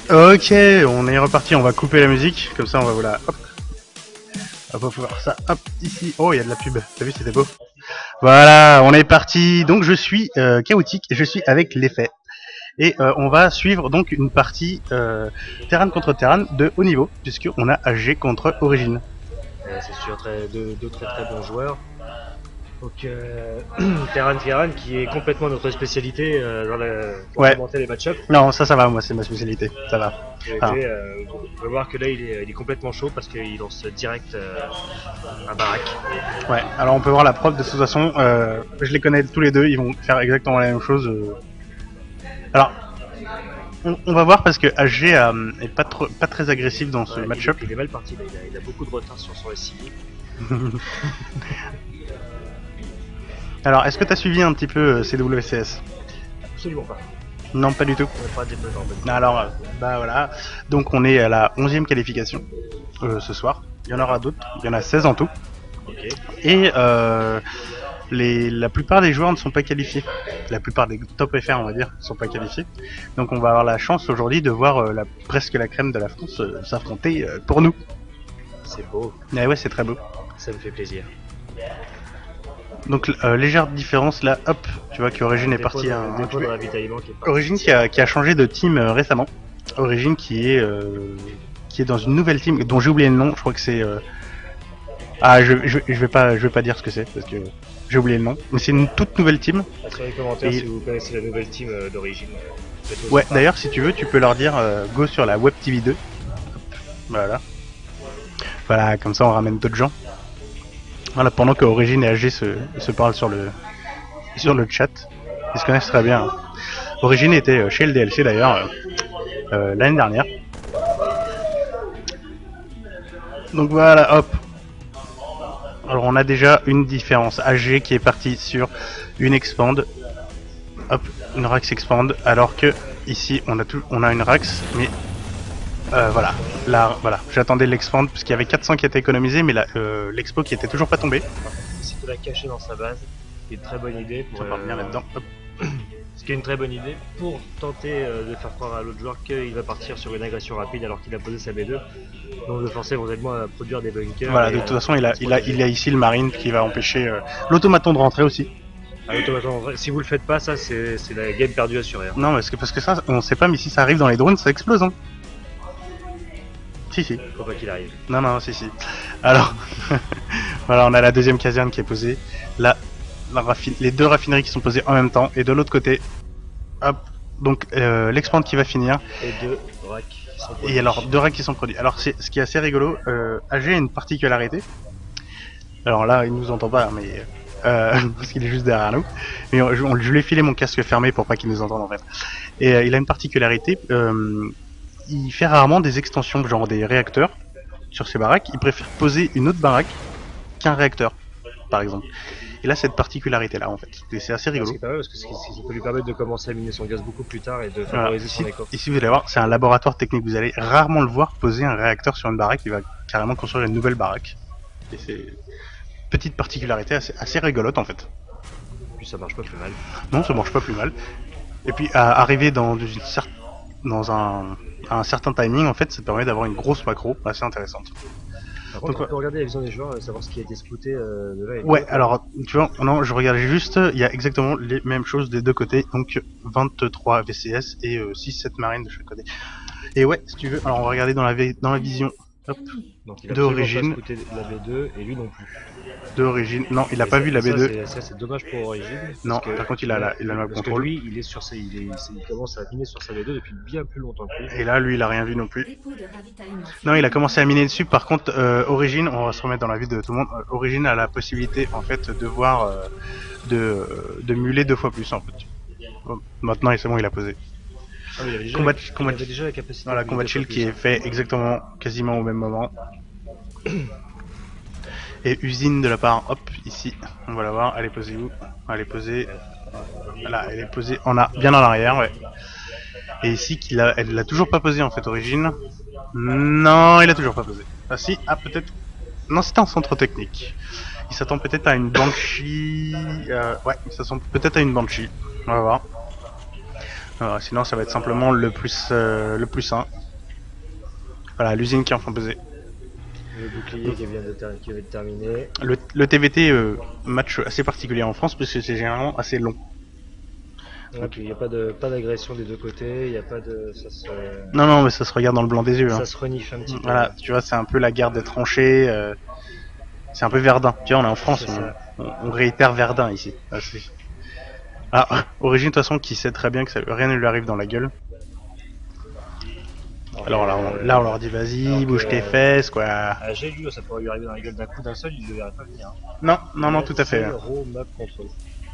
Ok, on est reparti, on va couper la musique, comme ça on va vous la... Hop, on va pouvoir ça, hop, ici. Oh, il y a de la pub, t'as vu, c'était beau. Voilà, on est parti. Donc je suis chaotique, et je suis avec l'effet. Et on va suivre donc une partie Terran contre Terran de haut niveau, puisqu'on a AG contre Origine. C'est sûr, deux très très bons joueurs. Donc Terran qui est complètement notre spécialité pour Ouais, commenter les match-ups. non, ça va, moi c'est ma spécialité, ça va. Ah. On va voir que là il est complètement chaud parce qu'il lance direct un baraque. Ouais, alors on peut voir la preuve de toute façon, je les connais tous les deux, ils vont faire exactement la même chose. Alors, on va voir parce que AG est pas très agressif dans ce match-up. Il est mal parti, il a beaucoup de retard sur son SCI. Alors, est-ce que tu as suivi un petit peu CWCS? Absolument pas. Non, pas du tout. On n'a pas de Alors, bah voilà. Donc, on est à la 11e qualification ce soir. Il y en aura d'autres. Il y en a 16 en tout. Okay. Et la plupart des joueurs ne sont pas qualifiés. La plupart des top FR, on va dire, ne sont pas qualifiés. Donc, on va avoir la chance aujourd'hui de voir presque la crème de la France s'affronter pour nous. C'est beau. Mais ouais, c'est très beau. Ça me fait plaisir. Donc légère différence là, hop, tu vois qu'Origine est parti à un Origine qui a changé de team récemment. Origine qui est dans une nouvelle team dont j'ai oublié le nom. Je crois que c'est ah je vais pas dire ce que c'est parce que j'ai oublié le nom. Mais c'est une toute nouvelle team. Sur les commentaires si vous connaissez la nouvelle team d'Origine. Ouais, d'ailleurs si tu veux, tu peux leur dire go sur la Web TV 2. Voilà. Voilà, comme ça on ramène d'autres gens. Voilà, pendant que Origine et AG se parlent sur le chat. Ils se connaissent très bien. Origine était chez le DLC d'ailleurs l'année dernière. Donc voilà, hop. Alors on a déjà une différence. AG qui est parti sur une expand. Hop, une Rax expand. Alors que ici on a une Rax, mais voilà. Là, voilà. J'attendais l'expand parce qu'il y avait 400 qui étaient économisés, mais l'expo qui était toujours pas tombé. C'est de la cacher dans sa base. C'est une très bonne idée. Ça part bien là-dedans. Hop. Ce qui est une très bonne idée pour tenter de faire croire à l'autre joueur qu'il va partir sur une agression rapide alors qu'il a posé sa B2. Donc de forcer éventuellement à produire des bunkers. Voilà, de toute façon il a ici le marine qui va empêcher l'automaton de rentrer aussi. Si vous le faites pas, ça c'est la game perdue assurée. Hein. Non, parce que ça, on sait pas, mais si ça arrive dans les drones, ça explose. Hein. Si. Faut pas qu'il arrive. Non, si. Alors, voilà, on a la deuxième caserne qui est posée. Là, les deux raffineries qui sont posées en même temps. Et de l'autre côté, hop, donc l'expand qui va finir. Et deux racks qui sont produits. Et alors, deux racks qui sont produits. Alors, ce qui est assez rigolo, AG a une particularité. Alors là, il nous entend pas, mais... parce qu'il est juste derrière nous. Mais je lui ai filé mon casque fermé pour pas qu'il nous entende en fait. Et il a une particularité... il fait rarement des extensions, genre des réacteurs, sur ses baraques. Il préfère poser une autre baraque qu'un réacteur, par exemple. Et là, cette particularité-là, en fait. Et c'est assez rigolo. C'est pas mal parce que ça peut lui permettre de commencer à miner son gaz beaucoup plus tard et de favoriser son éco. Ici, vous allez voir, c'est un laboratoire technique. Vous allez rarement le voir poser un réacteur sur une baraque. Il va carrément construire une nouvelle baraque. Et c'est une petite particularité assez rigolote, en fait. Puis ça marche pas plus mal. Non, ça marche pas plus mal. Et puis, arriver dans un certain timing, en fait, ça permet d'avoir une grosse macro assez intéressante. Par contre, on peut regarder la vision des joueurs et savoir ce qui a été scouté de là et ouais, alors, tu vois, non, je regarde juste, il y a exactement les mêmes choses des deux côtés, donc 23 VCS et 6-7 marines de chaque côté. Et ouais, si tu veux, alors on va regarder dans la vision d'Origine. La B2 et lui non plus. D'Origine, non, il a pas vu la B2. Ça c'est dommage pour Origine. Non, par contre il a le map contrôle. Lui, il commence à miner sur sa B2 depuis bien plus longtemps que lui. Et là, lui, il a rien vu non plus. Non, il a commencé à miner dessus. Par contre, Origine, on va se remettre dans la vie de tout le monde. Origine a la possibilité, en fait, de voir, de muler 2 fois plus, en fait. Bon, maintenant, c'est bon, il a posé. Ah oui, il avait déjà la capacité. Voilà, Combat Shield qui est fait exactement, quasiment au même moment. Et usine de la part, hop, ici, on va la voir, elle est posée où? Elle est posée, là, elle est posée bien en arrière, ouais. Et ici, elle l'a toujours pas posé en fait, Origine. Non, il a toujours pas posé. Ah si, peut-être. Non, c'était un centre technique. Il s'attend peut-être à une Banshee. Ouais, il s'attend peut-être à une Banshee. On va voir. Alors, sinon, ça va être simplement le plus 1. Voilà, l'usine qui est enfin pesée. Le bouclier qui vient de terminer. Le TVT, match assez particulier en France, puisque c'est généralement assez long. Ouais, puis il n'y a pas d'agression des deux côtés, il n'y a pas de. Non, mais ça se regarde dans le blanc des yeux. Ça hein. se renifle un petit peu. Voilà, tu vois, c'est un peu la guerre des tranchées. C'est un peu Verdun. Tu vois, on est en France, on réitère Verdun ici. Origine de toute façon qui sait très bien que rien ne lui arrive dans la gueule. Alors là, on leur dit vas-y, bouge tes fesses, quoi. J'ai lu, ça pourrait lui arriver dans la gueule d'un coup d'un seul, il ne le verrait pas venir. Non, tout à fait. Zéro map control.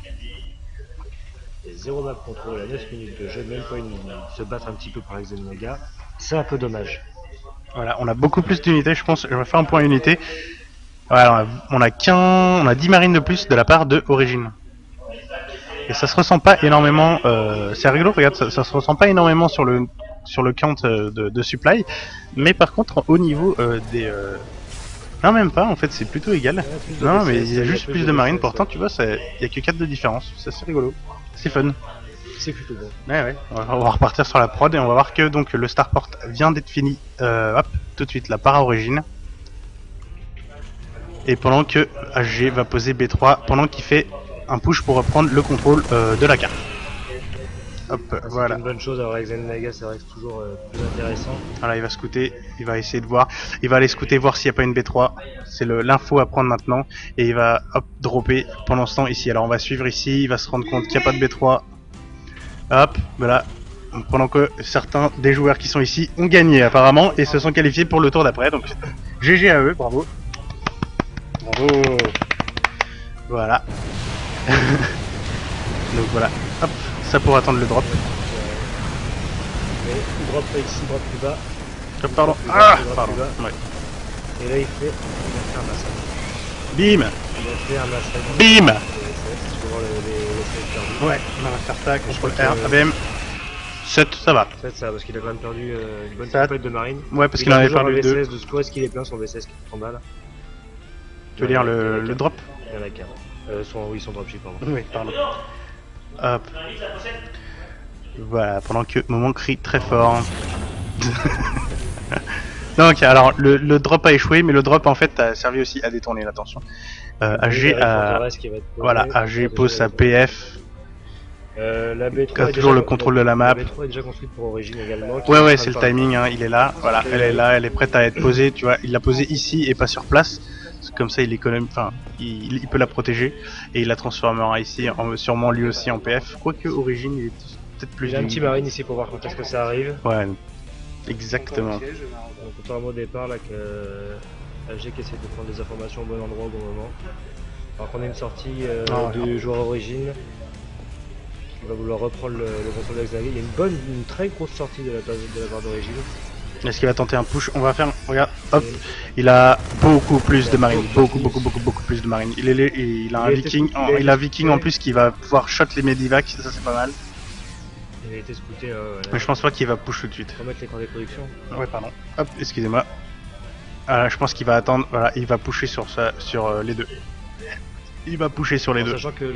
Et 0 map control à 9 minutes de jeu, même pas une minute. Se battre un petit peu par Xenoga, c'est un peu dommage. Voilà, on a beaucoup plus d'unités, je pense. Je vais faire un point unité. Voilà, on a 10 marines de plus de la part de Origine. Et ça se ressent pas énormément. C'est rigolo, regarde, ça se ressent pas énormément sur le count de supply, mais par contre au niveau des non, même pas, en fait c'est plutôt égal. Non, mais il y a juste plus de marines, pourtant tu vois, il y a que 4 de différence. Ça, c'est rigolo, c'est fun. C'est plutôt bon. Ouais, on va repartir sur la prod et on va voir que donc le starport vient d'être fini. Hop, tout de suite la para origine. Et pendant que HG va poser B3, pendant qu'il fait un push pour reprendre le contrôle de la carte. Hop, voilà. C'est une bonne chose, alors avec Xenoga, c'est vrai que c'est toujours plus intéressant. Voilà, il va scouter, il va essayer de voir. Il va aller scouter, voir s'il n'y a pas une B3. C'est l'info à prendre maintenant. Et il va, hop, dropper pendant ce temps ici. Alors on va suivre ici, il va se rendre compte qu'il n'y a pas de B3. Hop, voilà. Donc, pendant que certains des joueurs qui sont ici ont gagné apparemment et se sont qualifiés pour le tour d'après. Donc GG à eux, bravo. Bravo. Voilà. Donc voilà, hop, ça pour attendre le drop. Mais il drop pas ici, drop plus bas. Pardon. Pardon. Ouais. Et là il va faire un massacre. Bim. Il va faire un massacre. Bim. Ouais, on va faire ça, contrôle R, ABM. 7, ça va. 7, ça va, parce qu'il a quand même perdu une bonne tempête de marine. Ouais, parce qu'il en avait perdu 2. V16 de score, est-ce qu'il est plein son V16 qui prend balle? Tu veux dire le drop? Il y en a qu'un. Oui, son dropship, pardon. Oui, pardon. Hop. Voilà, pendant que Moment crie très fort. Donc, alors, le drop a échoué, mais le drop en fait a servi aussi à détourner l'attention. AG voilà, AG pose sa PF. La B3 toujours le contrôle de la map. La B3 est déjà construite pour Origine également. Ouais, c'est le timing, hein, il est là. Voilà, elle est là, elle est prête à être posée. Tu vois, il l'a posée ici et pas sur place. Comme ça, il économise, enfin, il peut la protéger et il la transformera ici, sûrement lui aussi en PF. Quoique Origine, il est peut-être plus. Il a un petit marine ici pour voir quand est-ce que ça arrive. Ouais, exactement. Donc on tourne au départ là que AG qui essaie de prendre des informations au bon endroit au bon moment. Alors qu'on a une sortie du joueur Origine qui va vouloir reprendre le contrôle de Xavier. Il y a une très grosse sortie de la part d'Origine. Est-ce qu'il va tenter un push? On va faire, regarde, hop, il a beaucoup plus de marines, beaucoup plus de marines. Il a un viking, il a viking en plus qui va pouvoir shot les medivacs, ça c'est pas mal. Il a été scouté. Mais je pense pas qu'il va push tout de suite. Remettre l'écran des productions. Ouais, pardon. Hop, excusez-moi. Je pense qu'il va attendre, voilà, il va pusher sur les deux. Il va pusher sur les deux. Sachant que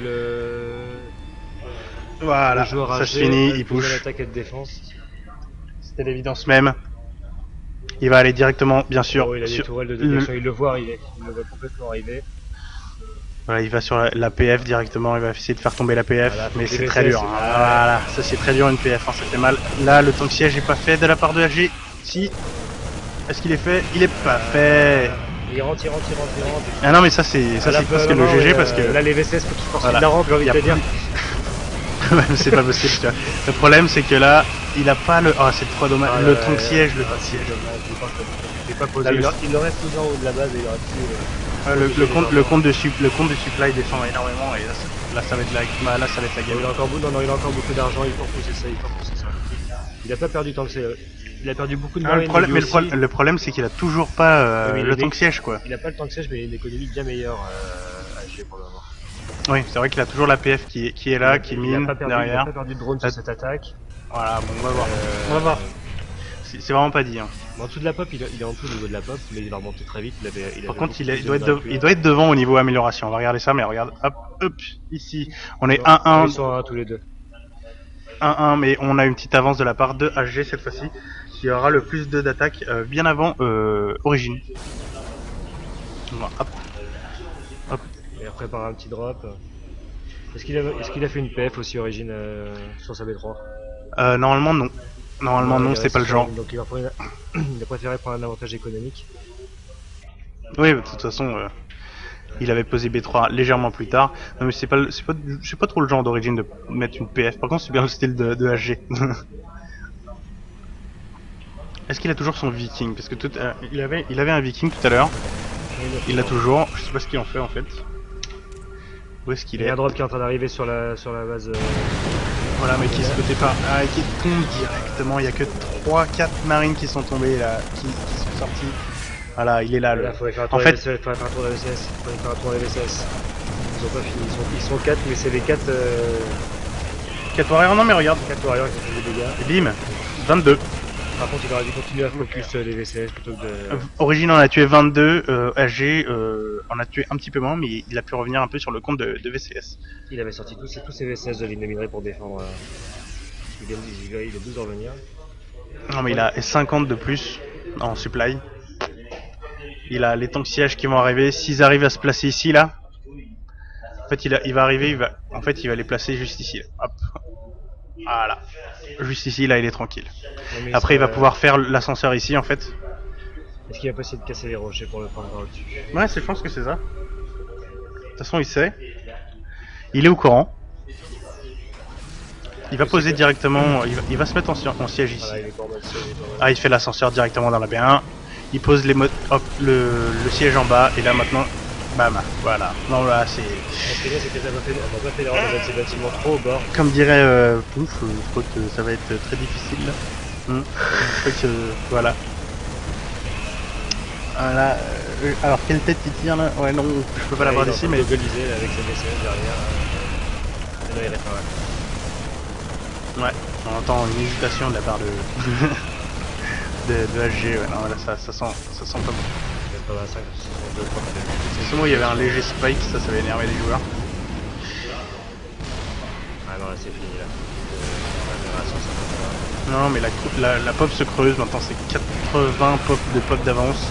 voilà, ça se finit, il push. L'attaque et de défense. C'était l'évidence même. Il va aller directement, bien sûr. Oh, il a des tourelles de détection, il le voit arriver. Il le voit complètement arriver. Voilà, il va sur la PF directement, il va essayer de faire tomber la PF, voilà, mais c'est très dur. Hein. Voilà, ça c'est très dur une PF, hein, ça fait mal. Là, le tank siège est pas fait de la part de AG. Si. Est-ce qu'il est fait? Il est pas fait. Il rentre. Ah non, mais ça c'est presque le GG parce que. Là, les V16 faut qu'ils poursuivent la rampe, j'ai envie de te dire. C'est pas possible, tu vois. Le problème c'est que là, il a pas le. Oh, c'est trop dommage. Le tank siège, le tank siège. Il est pas posé. Il le reste tout en haut de la base et il aurait pu. Le compte de supply descend énormément et là ça va être la game. Il a encore beaucoup d'argent, il faut pousser ça, Il a pas perdu tant que c'est. Il a perdu beaucoup de marines. Le problème c'est qu'il a toujours pas le tank siège quoi. Il a pas le tank siège mais il a une économie bien meilleure à AG pour le moment. Oui, c'est vrai qu'il a toujours la PF qui est là, qui mine derrière. Il a pas perdu de drone sur cette attaque. Voilà, bon, on va voir. On va voir. C'est vraiment pas dit. Hein. En dessous de la pop, il est en dessous au niveau de la pop, mais il va remonter très vite. Par contre, il doit être devant au niveau amélioration. On va regarder ça, mais regarde, hop, ici, on est 1-1. Ils sont 1 tous les deux. 1-1, mais on a une petite avance de la part de HG cette fois-ci, qui aura le plus d'attaque bien avant Origine. Voilà, hop. Hop. Et après par un petit drop. Est-ce qu'il a fait une PF aussi Origine sur sa B3? Normalement non. Normalement non, c'est pas le genre. Donc il a préféré prendre un avantage économique. Oui, de toute façon, il avait posé B3 légèrement plus tard. Non, mais c'est pas trop le genre d'Origine de mettre une PF. Par contre, c'est bien le style de HG. Est-ce qu'il a toujours son Viking? Parce que il avait un Viking tout à l'heure. Il l'a toujours. Je sais pas ce qu'il en fait en fait. Où est-ce qu'il est? Il y a un drop qui est en train d'arriver sur la base. Voilà, mais qui se côté pas. Ah, qui tombe directement. Il y a que 3-4 marines qui sont tombées là, qui sont sortis. Voilà, il est là. Il faudrait faire un tour de VSS. Faudrait faire un tour de VSS. Ils ont pas fini. Ils sont 4, mais c'est les 4. 4 warriors, non mais regarde. 4 warriors qui font des dégâts. Et bim, 22. Par contre, il aurait dû continuer à focus les VSS plutôt que de. Origine en a tué 22, HG en a tué un petit peu moins, mais il a pu revenir un peu sur le compte de VCS. Il avait sorti tous ses VSS de ligne de minerai pour défendre. Il est 12 de revenir. Non, mais il a 50 de plus en supply. Il a les tanks sièges qui vont arriver. S'ils arrivent à se placer ici, là, en fait, il va arriver. Il va les placer juste ici. Là. Hop. Voilà. Juste ici, là, il est tranquille. Ouais, après, il va pouvoir faire l'ascenseur ici, en fait. Est-ce qu'il va pas essayer de casser les rochers pour le prendre par au-dessus? Ouais, je pense que c'est ça. De toute façon, il sait. Il est au courant. Il va poser directement. Il va se mettre en siège ici. Ah, il fait l'ascenseur directement dans la B1. Il pose les hop, le siège en bas. Et là, maintenant, bam. Voilà. Non, là, c'est. Ce qui est bien, c'est qu'on va pas fait l'erreur de mettre ces bâtiments trop au bord. Comme dirait Pouf, je crois que ça va être très difficile. Je crois que. Voilà. Voilà. Alors, quelle tête il tire là? Ouais, non, je peux pas l'avoir d'ici, mais. Avec ses VCS derrière. Là, il est pas mal. Ouais, on entend une hésitation de la part de HG, ouais, non, là, ça sent pas bon. 85, 62, c'est souvent il y avait un léger spike, ça va énerver les joueurs. Ah non, là c'est fini là. Non, mais la pop se creuse, maintenant c'est 80 de pop d'avance.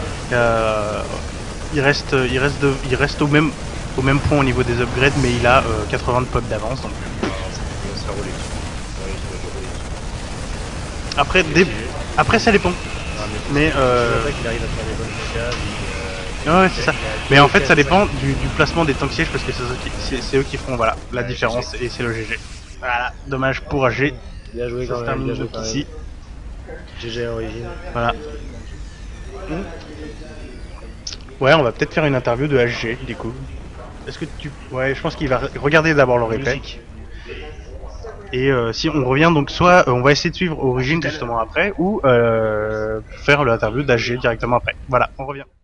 Il reste au même point au niveau des upgrades, mais il a 80 de pop d'avance. Donc. Après ça dépend. Mais ouais, c'est ça. Mais en fait ça dépend du placement des tanks sièges parce que c'est eux qui feront voilà la différence et c'est le GG. Voilà, dommage pour AG. Bien joué quand même, bien joué ici. GG Origine. Voilà. Ouais, on va peut-être faire une interview de HG du coup. Est-ce que tu... Ouais, je pense qu'il va regarder d'abord le replay. Et si on revient donc soit on va essayer de suivre Origine justement après ou faire l'interview d'HG directement après. Voilà, on revient.